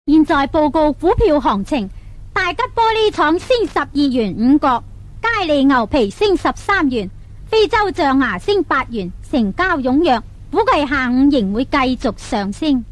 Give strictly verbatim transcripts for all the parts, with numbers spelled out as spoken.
現在報告股票行情：大吉玻璃廠升十二元五角，佳利牛皮升十三元，非洲象牙升八元，成交踴躍，估計下午仍會繼續上升。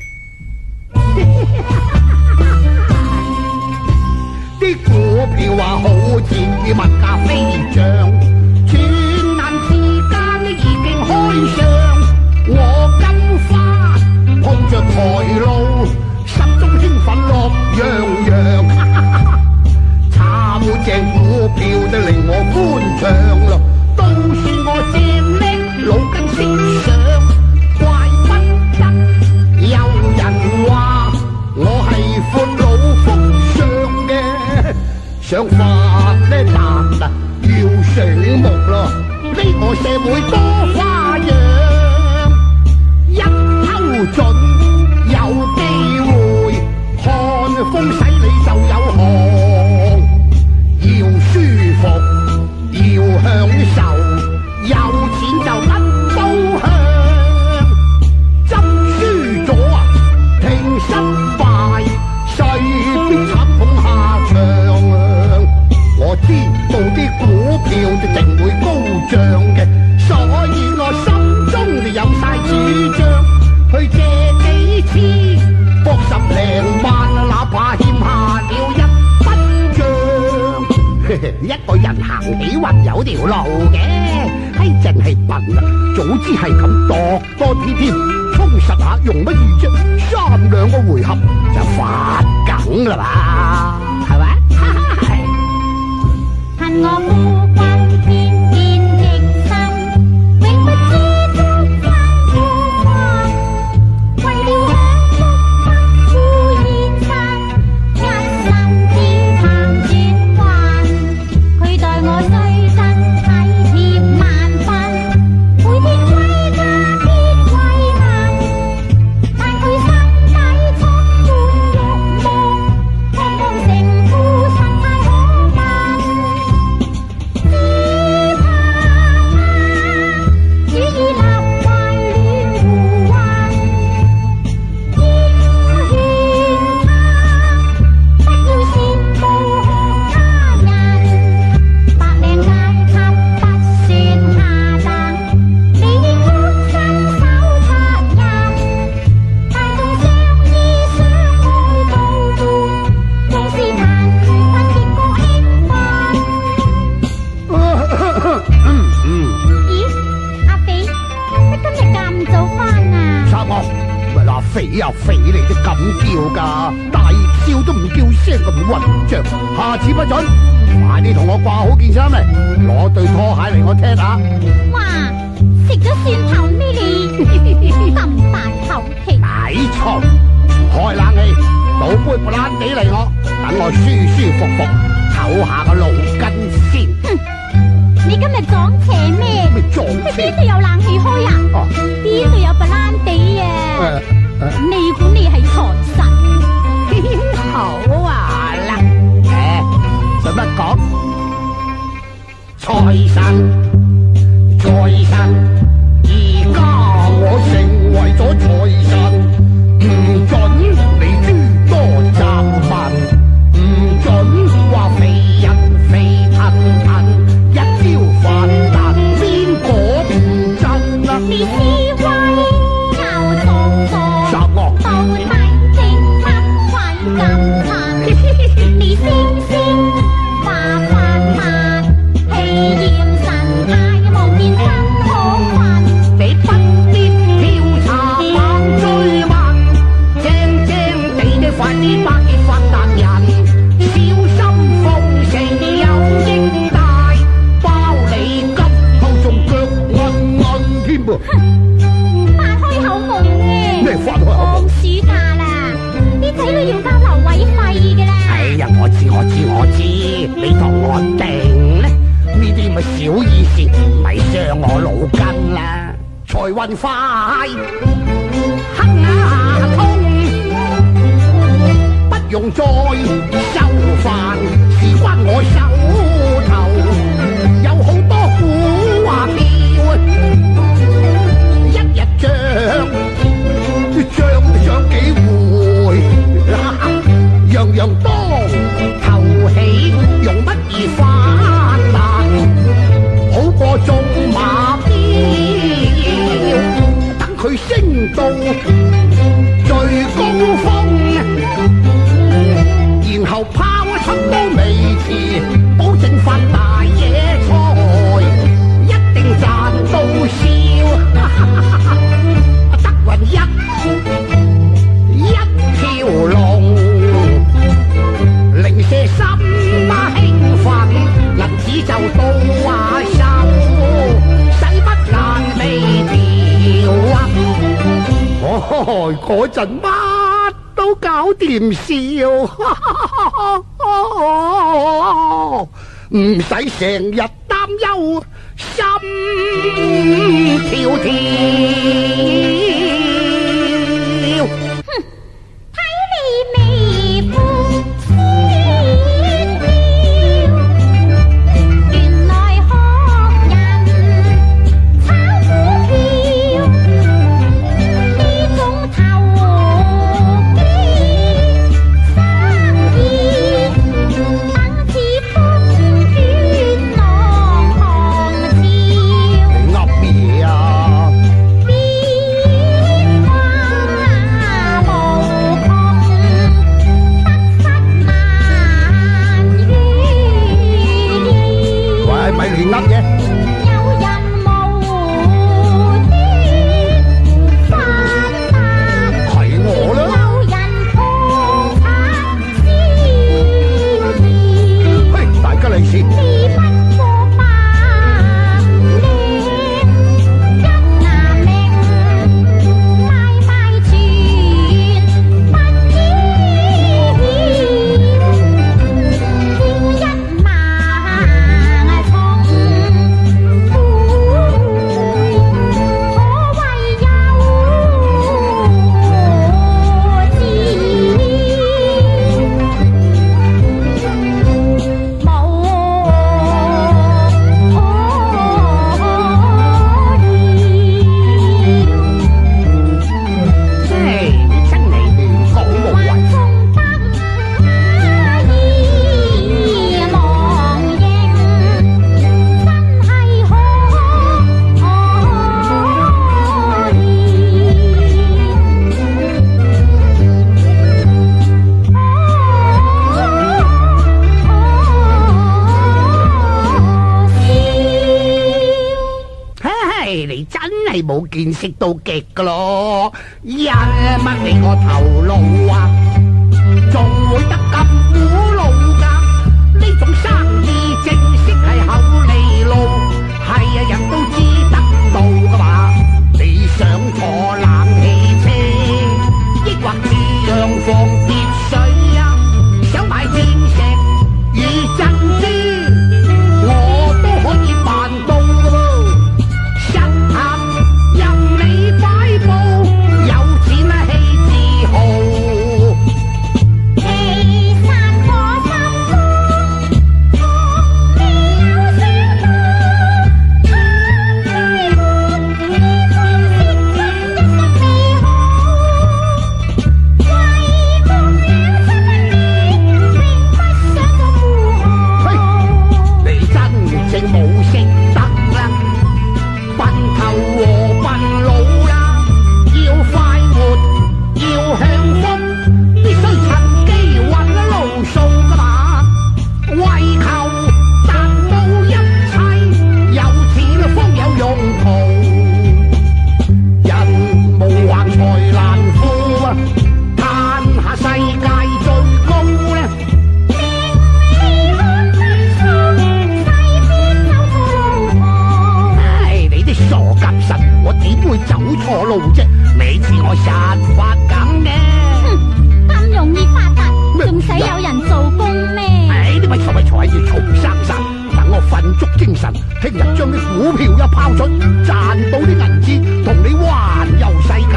啲股票話好似物價飛漲，轉眼之間已經開張。我金花碰着台路，心中興奮樂洋洋。炒正股票都令我歡暢咯，都算我正叻，腦筋識想。怪不得有人話我係闊佬福相嘅，想發呢達啊要醒目咯，呢個社會多花樣，一抽準有機會，看風使你就有行，要舒服要享受，有錢就乜都香，執輸咗啊聽失敗，勢必慘痛下場。我知道啲股票就定會高漲嘅，所以我心中就有晒主張，去借幾次博十零萬，哪怕欠下了一筆帳。一個人行起運有條路嘅，係淨係笨啦，早知係咁度多啲添，充實下用乜嘢啫？三兩個回合就發梗啦嘛，係咪？ 恨我夫君偏見極深，永不知足生富貴。為了享福不顧現實，一生只談轉運。佢待我雖真體貼萬分，每天歸家必慰問，但佢心底充滿慾望，渴望成夫實太可問。 肥呀肥，你都咁叫噶，大笑都唔叫聲咁混帳，下次不准。快啲同我掛好件衫嚟，攞對拖鞋嚟我踢下。 哇！食咗蒜頭咩你？咁大口氣！ 矮蟲，開冷氣，倒杯布蘭地嚟我，等我舒舒服服唞下個腦筋先。 哼！你今日撞邪咩？ 咩撞邪？ 邊度有冷氣開啊？哦，邊度有布蘭地啊？誒。你估你係財神？ 好啊啦，誒，使乜講？財神，財神，而家我成為咗財神，唔准你諸多雜問，唔准話肥人肥騰騰，一朝發達邊個唔震啊？ 你智慧又壯壯。到底正乜鬼咁痕？你星星話發發，氣焰神態無見真可困。 你不必調查反追問，正正地的快啲百億發達人，小心奉承有益大，包你急後仲腳韌韌添噃。 發開口夢嘅。 咩發開口夢？ 暑假啦，啲仔女要交留位費噶啦。 哎呀，我知我知我知，你同我定咧，呢啲咪小意思，咪傷我腦筋啦。財運快，黑牙痛，不用再收飯，事關我手頭，有好多古話票，一日漲漲漲幾回。 又到下手，使乜眼眉跳啊？哦，嗰陣乜都搞掂笑，唔使成日擔憂，心跳跳。 哼，睇你微苦笑笑，原來學人炒股票呢種投機生意，等似風捲浪狂潮。 你噏嘢啊？ 變化無窮，得失難預料。 喂，咪亂噏嘢！ 有人無端發達， 係我啦。 有人破產燒錢。 嘿，大家利是。 只不過百年一牙明，買賣全不要，要一萬重負，可謂有志。 唉，真係亂講無謂。 還從得意忘形，真係可唉，你真係冇見識到極噶咯，因乜你個頭腦啊，仲會得咁古老噶？呢種生意正式係口利路，係啊人都知得到噶嘛。你想坐冷氣車，抑或似樣放別水啊？想買鑽石與珍珠，我都可以辦到噶喎。實行任你擺佈，有錢啊氣自豪。 其實我心中從未有想過，他愛沒這種色彩一生美好，為夢了七分命，永不想做富豪。 你真正冇識得啦，笨頭和笨佬啦，要快活要享福，必須趁機揾路數噶嘛，為求達到一切，有錢方有用途，人無橫財難富啊，嘆下世界最高呢。 名利看不出，勢必走錯路旁。 唉，你啲傻夾實，我點會走錯路啫？你知我實發緊嘅。 哼，咁容易發達，仲使有人做工咩？ 唉，你咪坐咪坐喺度嘈生生，等我瞓足精神，聽日將啲股票一拋出，賺到啲銀紙，同你環遊世界。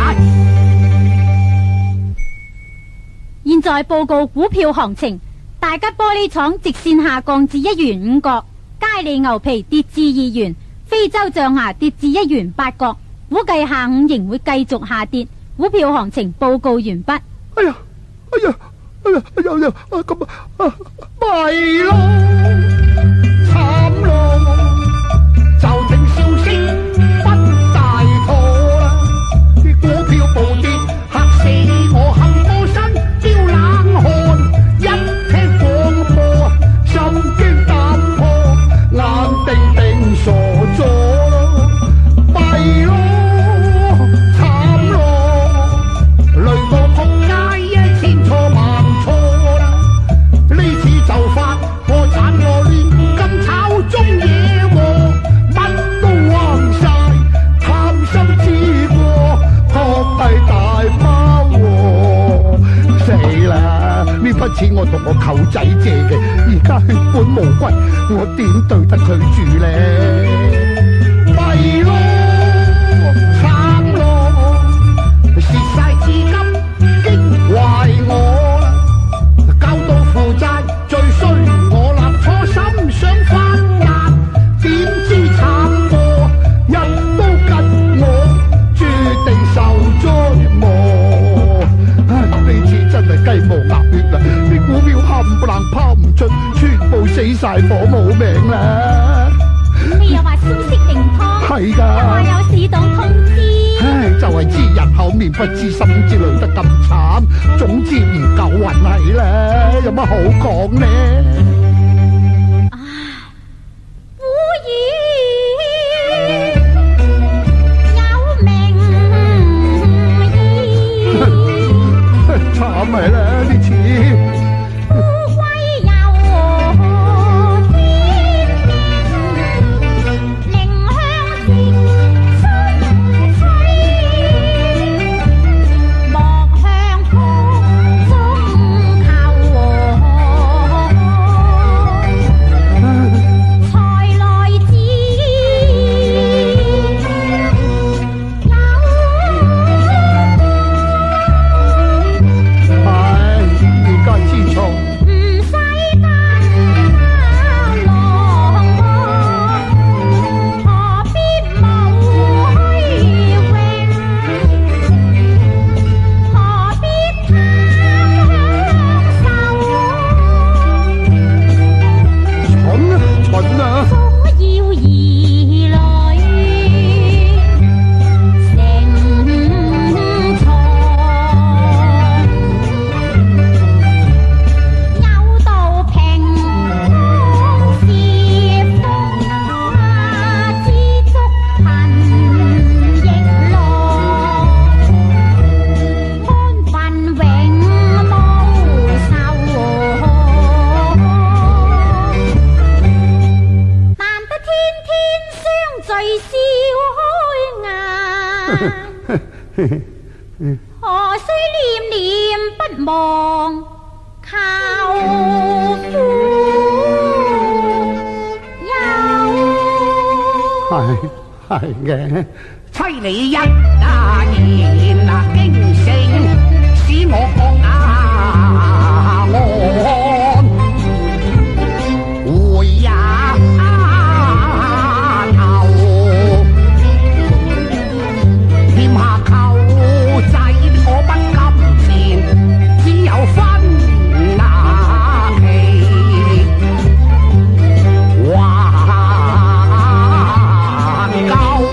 現在報告股票行情，大吉玻璃廠直線下降至一元五角，佳利牛皮跌至二元，非洲象牙跌至一元八角，估計下午仍會繼續下跌。股票行情報告完畢。 哎呀，哎呀，哎呀，哎呀，哎呀，啊咁啊，啊弊咯，慘咯，就聽消息不大妥啦，啲股票暴跌嚇死我冚波身飆冷汗，一聽廣播心驚膽破，眼定定傻咗咯，弊咯，慘咯，累到仆街啊，千錯萬錯啦，呢次就發破產我亂咁炒中。 啦，呢筆錢我同我舅仔借嘅，而家血本無歸，我點對得佢住咧？弊咯，慘咯，蝕晒資金，激壞我啦，交到負債最衰，我立初心想翻壓，點知慘過一刀吉我，注定受災禍。呢次真係雞毛鴨血啦！啲股票冚唪唥拋唔出，全部死晒火冇命啦！ 你又話消息靈通， 係㗎， 又話有市黨通知， 唉，就係知人口面不知心，之類得咁慘，總之唔夠運氣啦，有乜好講呢？ 古語有名義。 慘咪啦呢次， 富貴由天命，寧向直春吹，莫向曲中求。財來自何須念念不忘靠父憂。 係係嘅， 妻你一啊言啊驚醒，使我降啊安，回也頭，欠下舅仔我不金錢，只有分那期還夠。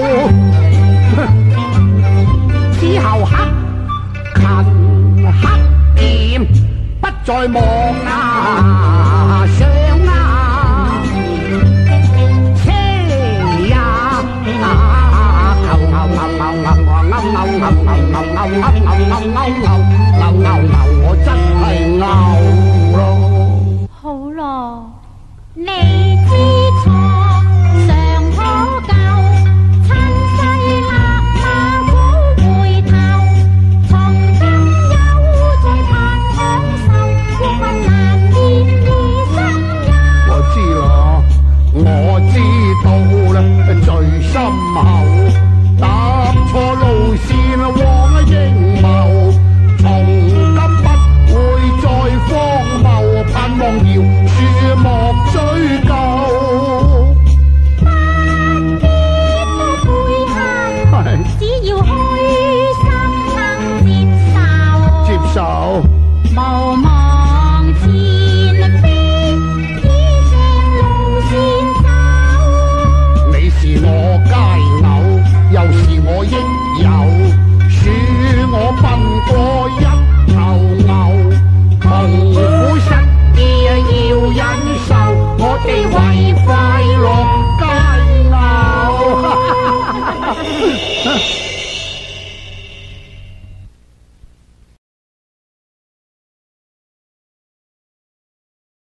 之後克勤克儉，不再望啊上啊車呀牛牛牛牛牛牛牛牛牛牛牛牛牛牛牛牛，我真係牛咯。 好咯，你知錯常可救，趁勢勒馬早回頭，從今有在盼享受，越困難免已生憂。 我知咯，我知道啦，最深厚踏錯路線枉應謀，從今不會再荒謬，盼望遙樹莫追究。 不必多悔恨， 係只要虛心能接受。 接受。 無望前飛，依正路線走。 你是我佳偶，又是我益友，恕我笨過一頭牛，痛苦失意要忍受，我哋為快樂佳偶。